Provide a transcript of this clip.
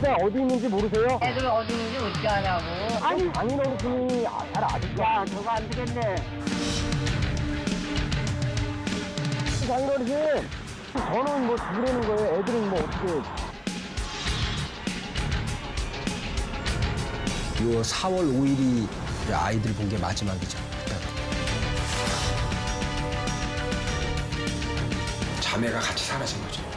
진짜 어디 있는지 모르세요? 애들 어디 있는지 어떻게 하냐고. 아니, 장인 어르신이 잘 아시죠? 야, 저거 안 되겠네. 장인 어르신, 저는 뭐 죽으라는 거예요. 애들은 뭐 어떻게. 요 4월 5일이 아이들 본 게 마지막이죠. 자매가 같이 사라진 거죠.